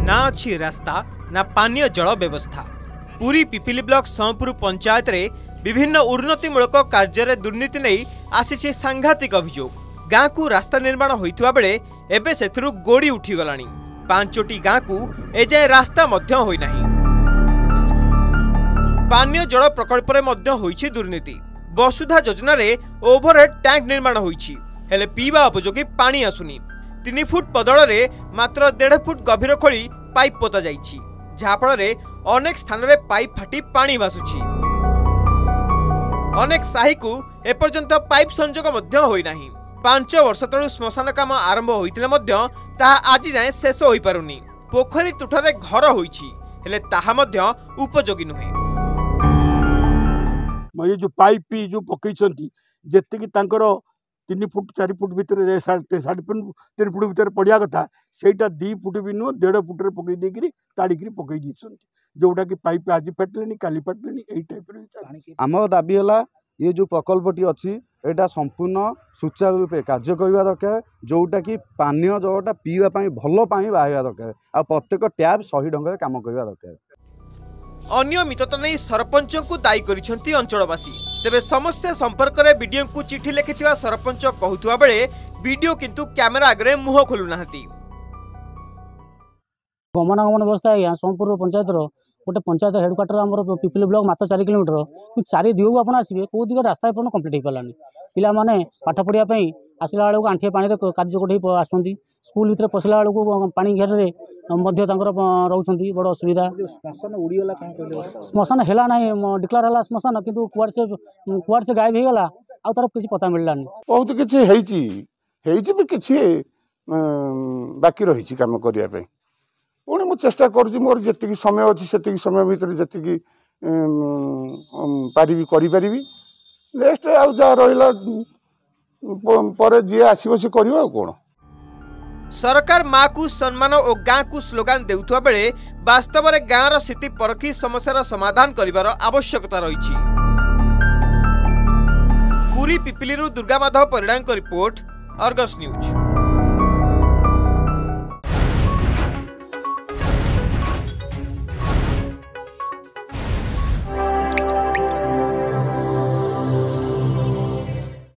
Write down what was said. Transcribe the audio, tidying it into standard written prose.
ना अच्छी रास्ता ना पानीय जल व्यवस्था। पुरी पिपिली ब्लॉक सोमपुर पंचायत रे विभिन्न उन्नतिमूलक कार्य दुर्नीति नहीं आसी सांघातिक अभियोग। गाँ को रास्ता निर्माण होइतबा बेले एबे सेथिरु गोड़ी उठीगलानी। 5टी गाँ को एजाए रास्ता मध्य होई नाही। पानीय जल प्रकल्प रे मध्य होईछि दुर्नीति। वसुधा योजना रे ओभरहेड टैंक निर्माण होईछि हेले पीवा उपयोगी पानी आसुनी। 3 फुट बदल रे मात्र 1.5 फुट गभीर खोली पाइप पोता जाइछि, जहा फल रे अनेक स्थान रे पाइप फाटी पानी भासुछि। अनेक साही को एपर्यंत पाइप संजोग मध्य होई नाही। 5 वर्ष तळु श्मशान काम आरंभ होइतिले मध्य ताहा आजि जाय शेष होई पारुनी। पोखरी तुठरे घर होईछि हेले ताहा मध्य उपयोगी नुहे। ये जो पाइप जो पकईछंती जेतिकी तांकर 3 फुट 4 फुट भितर 3 फुट भितर पड़िया कथा सेटा 2 फुट भी नुह 1.5 फुट रे पकई देकरी ताड़ीकरी पकई दिछंती, जोटा कि पाइप आज फाटलेनी काली फाटलेनी एई टाइप रे। आम दाबी है ये जो प्रकल्पटी अच्छी एटा संपूर्ण सुचारू रूपे कार्य करवा दरकार, जोटा कि पानीय जलटा पीवा भल पानी बाहर दरकार आ प्रत्येक टैप 100 टंका काम करवा दरकार। अनियमितता नहीं सरपंच को दायी करिसेंती अंचलवासी। तेबे समस्या संपर्क में वीडियो को चिठी लिखिथिबा सरपंच कहूथुवा बेले वीडियो किंतु कैमेरा आगे मुह खोलु नाहंती। गमनागमन व्यवस्था है सोमपुर पंचायत गोटे पंचायत हेडक्वार्टर आम पिपिली ब्लॉक मात्र 4 किलोमीटर 4 दिगू आप आसवे कौ दिग रास्ता एपर्ण कम्प्लीट हो पारानी। पिला माने पाठ पढ़ाई आसला बेलू आंठिए पानी कार्य कोठे आसुँच स्कूल भितर पशिला बेलू पानी घेर रोचे बड़ असुविधा। श्मशान है ना डिक्लेयर है श्मशान किंतु कुआड़ से गायब हो गला आ तार किसी पता मिललानी। बहुत किसी बाकी रही कम करने पुणी मु चेष्टा करुँच मोर जी समय अच्छी से समय भितर जी पारि करी नेक्स्ट आउ जा रहा पर जी आसो सी कर कौन। सरकार माँ को सम्मान और गाँ को स्लोगान देउथुवा बेले वास्तव में गाँव रो स्थिति परखी समस्यार समाधान करिवार आवश्यकता रही। पुरी पिपिली दुर्गा माधव परिडांग रिपोर्ट, अर्गस न्यूज।